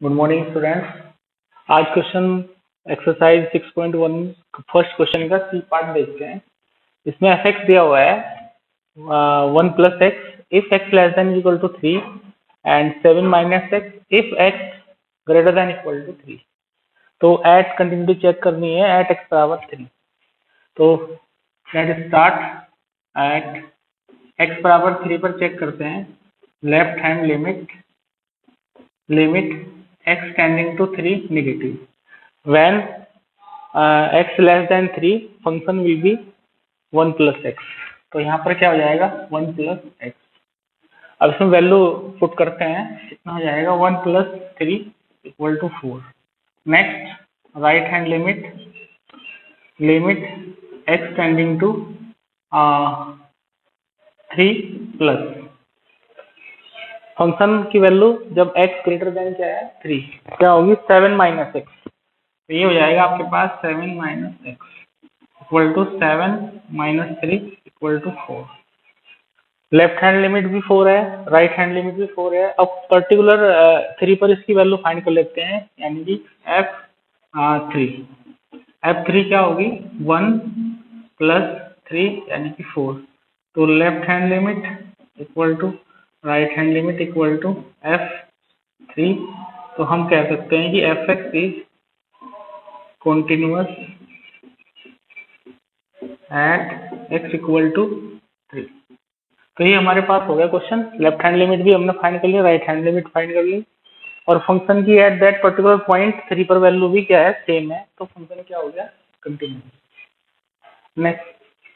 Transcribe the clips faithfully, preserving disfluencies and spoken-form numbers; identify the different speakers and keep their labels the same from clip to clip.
Speaker 1: Good morning students. आज question exercise six point one first question का C part देखते हैं। इसमें एफ एक्स दिया हुआ है one plus x if x less than equal to three and seven minus x if x greater than equal to three. तो at continuity check करनी है एट एक्स बराबर थ्री। तो लेट स्टार्ट एट एक्स बराबर three पर check करते हैं। Left hand limit limit x tending to three negative. When uh, x less than three, function will be one plus x. तो यहाँ पर क्या हो जाएगा one plus x। अब इसमें वैल्यू पुट करते हैं, कितना हो जाएगा one plus three equal to four. Next right hand limit limit x tending to three plus function की वैल्यू जब x ग्रेटर देन क्या है थ्री, क्या होगी सेवन माइनस एक्स। तो ये हो जाएगा आपके पास seven minus x equal to seven minus three equal to four. Left hand limit भी फोर है, राइट हैंड लिमिट भी फोर है। अब पर्टिकुलर थ्री पर इसकी वैल्यू फाइंड कर लेते हैं, यानी कि एफ थ्री एफ थ्री क्या होगी वन प्लस थ्री यानी कि फोर। तो left hand limit equal to right hand limit equal to f three. तो हम कह सकते हैं कि f x is continuous at x equal to three. तो ये हमारे पास हो गया क्वेश्चन। लेफ्ट हैंड लिमिट भी हमने फाइंड कर लिया, राइट हैंड लिमिट फाइंड कर ली, और फंक्शन की at that particular point three पर वैल्यू भी क्या है सेम है। तो फंक्शन क्या हो गया कंटिन्यूअस। नेक्स्ट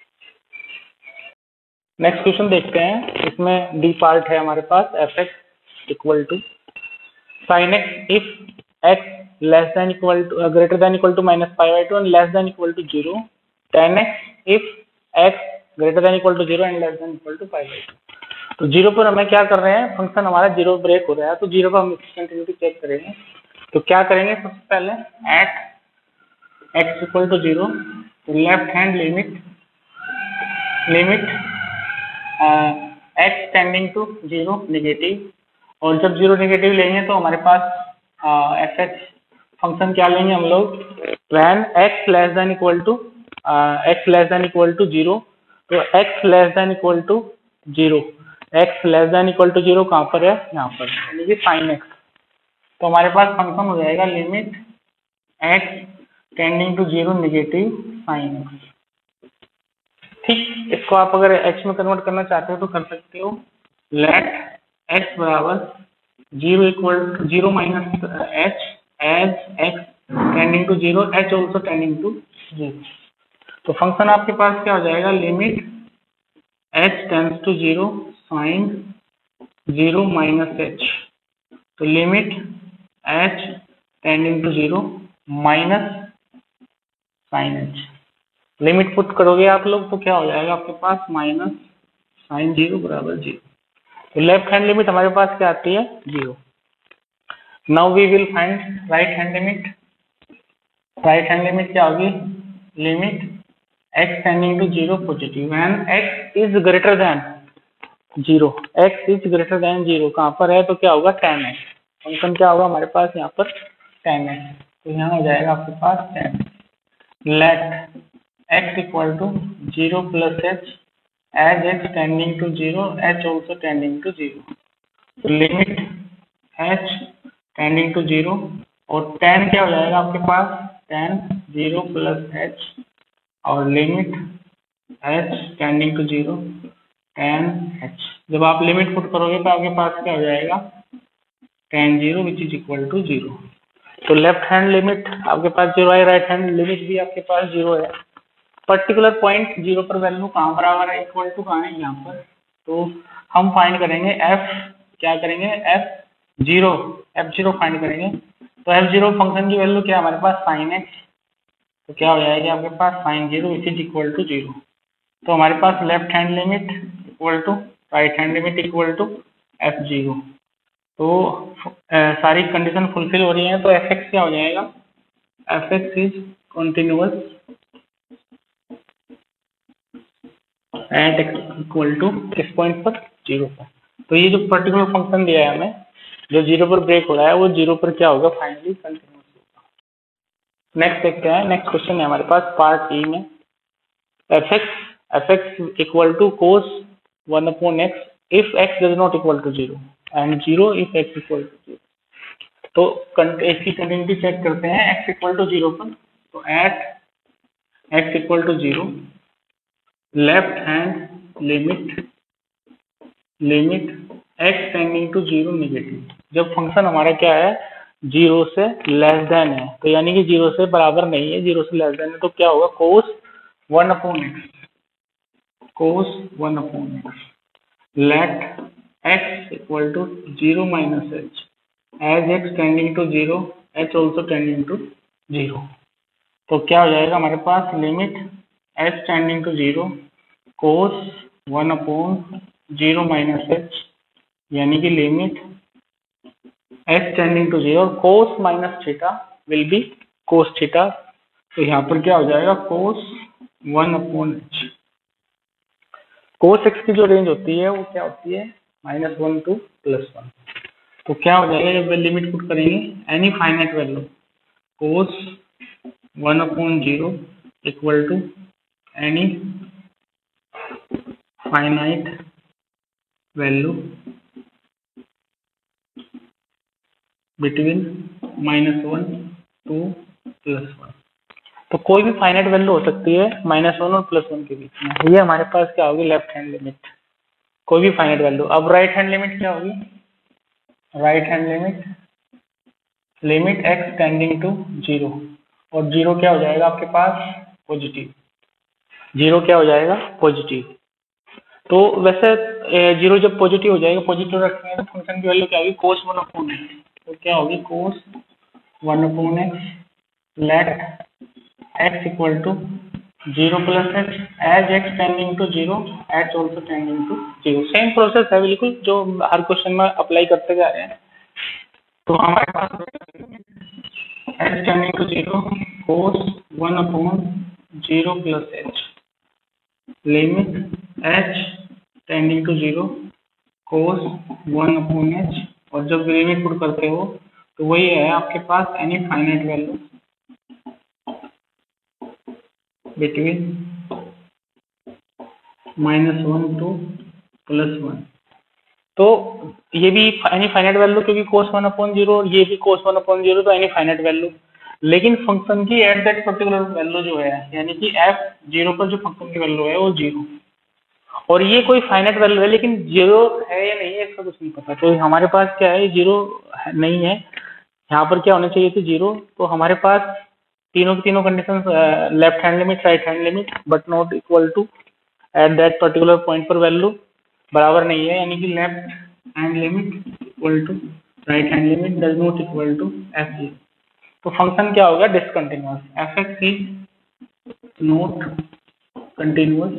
Speaker 1: नेक्स्ट क्वेश्चन देखते हैं। इसमें डी पार्ट है हमारे पास f x equal to sine x if x less than equal to greater than equal to minus five by two and less than equal to zero, ten x if x greater than equal to zero and less than equal to five by two. तो zero पर हमें क्या कर रहे हैं, function हमारा zero break हो रहा है, तो जीरो पर हम इसकी कंटिन्यूटी चेक करेंगे। तो क्या करेंगे, सबसे पहले at x equal to zero, तो left hand limit limit x tending to zero negative, और जब जीरो नेगेटिव लेंगे तो हमारे पास एफ एक्स फंक्शन क्या लेंगे हम लोग, when x less than equal to x less than equal to zero. तो x less than equal to zero, x less than equal to zero कहाँ पर है, यहाँ पर, यानी कि साइन एक्स। तो हमारे पास फंक्शन हो जाएगा limit x tending to zero negative sine x. ठीक, इसको आप अगर x में कन्वर्ट करना चाहते हो तो कर सकते हो। लेट x बराबर zero equal to zero minus h as x tending to zero, h also tending to zero. तो फंक्शन आपके पास क्या हो जाएगा, limit h tends to zero sine zero minus h. तो limit h tending to zero minus sine h. Limit put करोगे आप लोग तो क्या हो जाएगा आपके पास माइनस साइन जीरो बराबर जीरो। तो लेफ्ट हैंड लिमिट हमारे पास क्या आती है zero. Now we will find right hand limit. Right hand limit क्या होगी, limit x tending to zero positive and x is greater than zero, x is greater than zero कहाँ पर है, तो क्या होगा टेन एक्स। फंक्शन क्या होगा हमारे पास यहाँ पर टेन एक्स। तो यहाँ हो जाएगा आपके पास ten. Let x equal to zero plus h as x tending to zero, h also tending to zero. तो limit h tending to zero और टेन क्या हो जाएगा आपके पास, टेन जीरो प्लस h और limit h tending to zero ten h। जब आप लिमिट पुट करोगे तो आपके पास क्या हो जाएगा ten zero which is equal to zero. तो लेफ्ट हैंड लिमिट आपके पास जीरो है, राइट हैंड लिमिट भी आपके पास जीरो है। पर्टिकुलर पॉइंट जीरो पर वैल्यू कहाँ बराबर है, इक्वल टू कहाँ है यहाँ पर। तो हम फाइंड करेंगे एफ, क्या करेंगे f zero, f zero find करेंगे। तो एफ जीरो फंक्शन की वैल्यू क्या है हमारे पास साइन एक्स। तो क्या हो जाएगी आपके पास sine zero which is equal to zero. तो हमारे पास left hand limit equal to right hand limit equal to f zero. तो आ, सारी कंडीशन फुलफिल हो रही है। तो एफ एक्स क्या हो जाएगा, f x is continuous at x equal to किस पॉइंट पर, जीरो पर। तो ये जो पर्टिकुलर फंक्शन दिया है हमें जो जीरो पर ब्रेक हो रहा है वो जीरो पर क्या होगा, फाइनली कंटिन्यूस होगा। नेक्स्ट देखते हैं, नेक्स्ट क्वेश्चन है हमारे पास पार्ट ई में, f x f x equal to cos one upon x if x does not equal to zero and zero if x equal to zero. तो इसकी continuity check करते हैं x equal to zero पर। तो at x equal to zero left hand limit limit x tending to zero negative. जब function हमारा क्या है, जीरो से लेस देन है, तो यानी कि जीरो से बराबर नहीं है, जीरो से लेस देन है, तो क्या होगा, cos one upon x cos one upon x let x equal to zero minus h as x tending to zero h also tending to zero. तो क्या हो जाएगा हमारे पास, limit h tending to zero cos one upon zero minus h, यानी कि limit h tending to zero, cos minus theta will be cos theta. तो यहाँ पर क्या हो जाएगा, कोस वन अपॉन एच। कोस एक्स की जो रेंज होती है वो क्या होती है, minus one to plus one. तो क्या हो जाएगा जब लिमिट पुट करेंगे, any finite value cos one upon zero equal to any finite value between minus one to plus one. तो कोई भी फाइनाइट वैल्यू हो सकती है माइनस वन और प्लस वन के बीच में। ये हमारे पास क्या होगी, लेफ्ट हैंड लिमिट, कोई भी फाइनाइट वैल्यू। अब राइट हैंड लिमिट क्या होगी, right hand limit limit x tending to zero, और जीरो क्या हो जाएगा आपके पास, पॉजिटिव। जीरो क्या हो जाएगा, पॉजिटिव। तो वैसे जीरो जब पॉजिटिव हो जाएगा, पॉजिटिव रखेंगे तो फंक्शन की वैल्यू क्या होगी, कोस वन अपॉन एक्स। तो क्या होगी, cos one upon x let x equal to zero plus h as x tending to zero h also tending to zero. Same process है बिल्कुल जो हर क्वेश्चन में अप्लाई करते जा रहे हैं। तो हमारे पास h tending to zero cos one upon zero plus h limit h tending to zero cos one upon h, और जब लिमिट पुट करते हो तो वही है आपके पास any finite value between minus one to plus one. तो ये भी एनी फाइनाइट वैल्यू, क्योंकि कोस वन अपॉन जीरो, ये भी कोस वन अपॉन जीरो, तो एनी फाइनाइट वैल्यू। लेकिन फंक्शन की एट दैट पर्टिकुलर वैल्यू जो है, यानी कि एफ जीरो पर जो फंक्शन की वैल्यू है वो जीरो, और ये कोई फाइनाइट वैल्यू है, लेकिन जीरो है या नहीं है इसका कुछ नहीं पता। तो हमारे पास क्या है, जीरो नहीं है, यहाँ पर क्या होना चाहिए थी, जीरो। तो हमारे पास तीनों की तीनों condition, left hand limit, right hand limit, but not equal to at that particular point पर वैल्यू बराबर नहीं है, यानी कि left hand limit equal to right hand limit does not equal to f zero. तो फंक्शन क्या होगा, discontinuous. F x is not continuous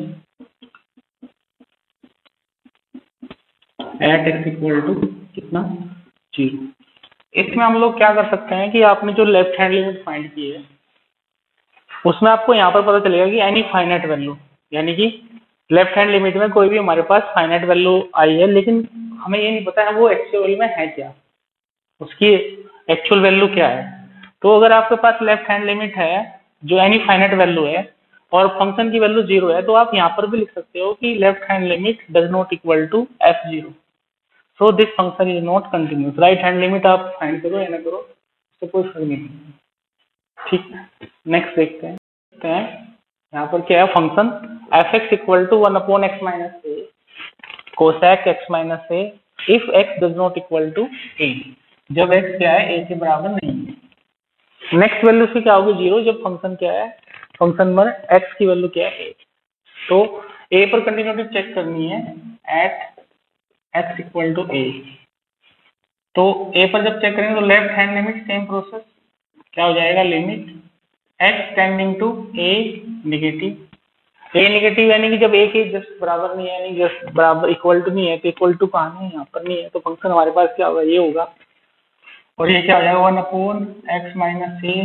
Speaker 1: at x equal to कितना, जीरो। इसमें हम लोग क्या कर सकते हैं कि आपने जो लेफ्ट हैंड लिमिट फाइंड की है उसमें आपको यहाँ पर पता चलेगा कि एनी फाइनाइट वैल्यू, यानी कि लेफ्ट हैंड लिमिट में कोई भी हमारे पास फाइनाइट वैल्यू आई है, लेकिन हमें ये नहीं पता है वो एक्चुअल में है क्या, उसकी एक्चुअल वैल्यू क्या है। तो अगर आपके पास लेफ्ट हैंड लिमिट है जो एनी फाइनाइट वैल्यू है और फंक्शन की वैल्यू जीरो है, तो आप यहाँ पर भी लिख सकते हो कि left hand limit does not equal to f zero, so this function is not continuous. Right hand limit आप फाइंड करो या ना करो, तो कोई फर्क नहीं पड़ेगा। ठीक, नेक्स्ट देखते हैं यहाँ पर क्या है, function f x equal to one upon x minus a cosec x minus a if x does not equal to a, जब एक्स क्या है ए के बराबर नहीं है। नेक्स्ट वैल्यू से क्या होगी, जीरो, जब फंक्शन क्या है, फंक्शन में एक्स की वैल्यू क्या है, ए। तो ए पर कंटिन्यूटी चेक करनी है at x equal to a. तो ए पर जब चेक करेंगे तो left hand limit, same process, क्या हो जाएगा, limit x tending to a negative. A negative यानी कि जब ए के जस्ट बराबर नहीं है, यानी जस्ट बराबर इक्वल टू नहीं है, तो इक्वल टू कहाँ है, यहाँ पर नहीं है, तो फंक्शन हमारे पास क्या होगा, ये होगा, और ये क्या हो जाएगा, one upon x minus a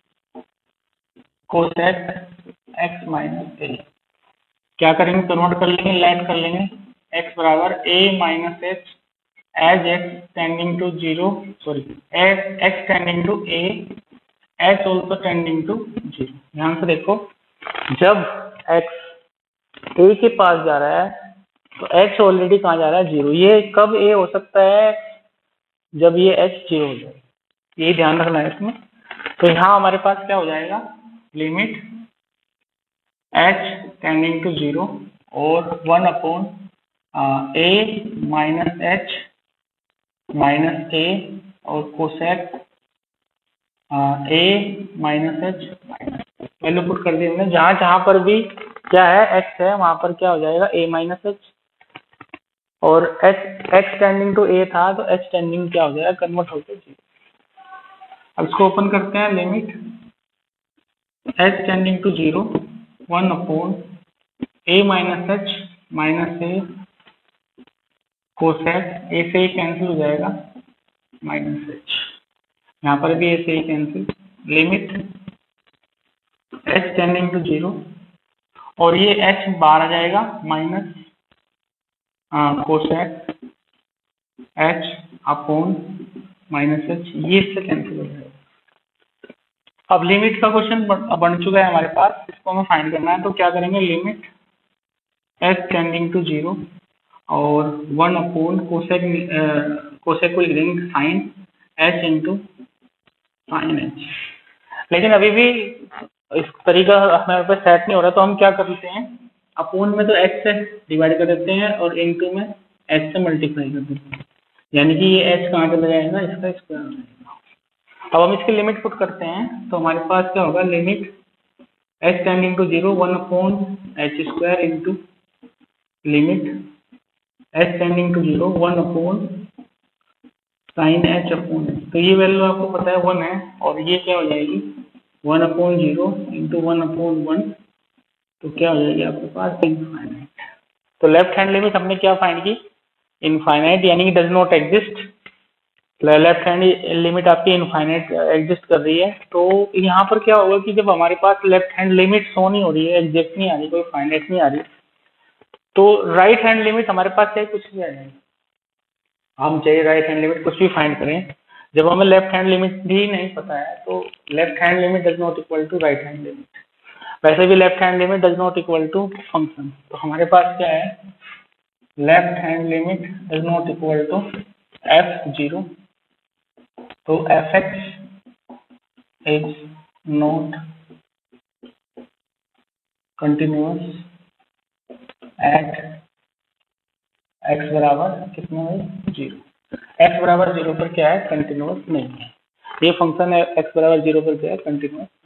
Speaker 1: cosec x minus a. क्या करेंगे, कन्वर्ट कर लेंगे, लेट कर लेंगे, एक्स बराबर a minus h as x tending to zero sorry as x tending to a h also tending to zero. ध्यान से देखो, जब x ए के पास जा रहा है तो h ऑलरेडी कहाँ जा रहा है, जीरो। ये कब a हो सकता है, जब ये h जीरो हो जाए, यही ध्यान रखना है इसमें। तो यहाँ हमारे पास क्या हो जाएगा, limit h tending to zero और one upon a minus h minus a और cosec a minus h minus value put कर दी हमने। जहां जहां पर भी क्या है x है वहां पर क्या हो जाएगा a माइनस एच, और h x tending to a था तो h टेंडिंग क्या हो जाएगा, कन्वर्ट होकर जीरो। अब इसको ओपन करते हैं, limit h tending to zero one upon a minus h minus a cosec a से ही कैंसिल हो जाएगा माइनस एच, यहाँ पर भी a से ही cancel. Limit h tending to zero और ये h बाहर आ जाएगा minus cosec h upon minus h, ये इससे कैंसिल हो जाएगा। अब लिमिट का क्वेश्चन बन चुका है हमारे पास, इसको हमें फाइंड करना है। तो क्या करेंगे, limit h tending to zero और वन अपॉन कोसेक कोसेक को लिख देंगे sine h into sine h। लेकिन अभी भी इस तरीका हमारे पास सेट नहीं हो रहा, तो हम क्या करते हैं, अपोन में तो h से डिवाइड कर देते हैं और इनटू में h से मल्टीप्लाई कर देते हैं, यानी कि ये h कहाँ चला जाएगा, इसका स्क्वायर हो जाएगा। अब हम इसकी लिमिट पुट करते हैं, तो हमारे पास क्या होगा, limit h tending to zero one upon h square into limit h tending to zero one upon sine h upon h। तो ये वैल्यू आपको पता है वन है, और ये क्या हो जाएगी one upon zero into one upon one, तो क्या हो जाएगी आपके पास इनफाइनाइट। तो लेफ्ट हैंड लिमिट हमने क्या फाइंड की, इनफाइनाइट, यानी कि does not exist. Left hand limit आपकी इनफाइनाइट एग्जिस्ट कर रही है। तो यहाँ पर क्या होगा कि जब हमारे पास लेफ्ट हैंड लिमिट शो नहीं हो रही है, एग्जैक्ट नहीं आ रही, कोई फाइनाइट नहीं आ रही, तो राइट हैंड लिमिट हमारे पास चाहे कुछ भी आ जाएगी, हम चाहिए राइट हैंड लिमिट कुछ भी फाइंड करें, जब हमें लेफ्ट हैंड लिमिट भी नहीं पता है तो left hand limit does not equal to right hand limit. वैसे भी left hand limit does not equal to function. तो हमारे पास क्या है, left hand limit does not equal to f zero, तो f x is not continuous at x बराबर कितने में जीरो। एक्स बराबर जीरो पर क्या है, कंटिन्यूअस नहीं है। ये फंक्शन है एक्स बराबर जीरो पर क्या है, कंटिन्यूअस